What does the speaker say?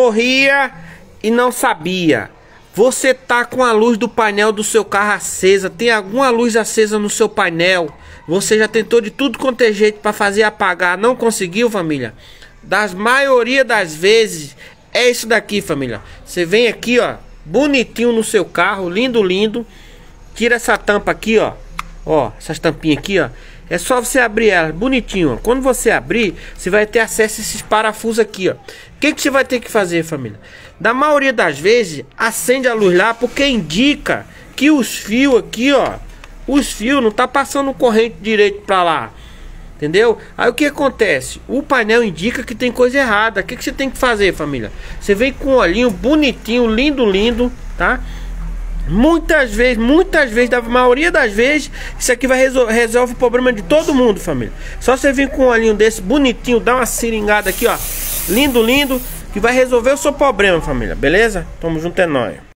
corria e não sabia. Você tá com a luz do painel do seu carro acesa, tem alguma luz acesa no seu painel, você já tentou de tudo quanto é jeito para fazer apagar, não conseguiu, família? Das maioria das vezes é isso daqui, família. Você vem aqui, ó, bonitinho no seu carro, lindo, lindo. Tira essa tampa aqui, ó. Ó, essas tampinhas aqui, ó. É só você abrir ela, bonitinho, ó. Quando você abrir, você vai ter acesso a esses parafusos aqui, ó. O que você vai ter que fazer, família? Da maioria das vezes, acende a luz lá, porque indica que os fios aqui, ó, os fios não tá passando corrente direito pra lá. Entendeu? Aí o que acontece? O painel indica que tem coisa errada. O que você tem que fazer, família? Você vem com um olhinho bonitinho, lindo, lindo, tá? Muitas vezes, da maioria das vezes, isso aqui vai resolve o problema de todo mundo, família. Só você vir com um olhinho desse bonitinho, dá uma seringada aqui, ó, lindo, lindo, que vai resolver o seu problema, família. Beleza? Tamo junto, é nóis.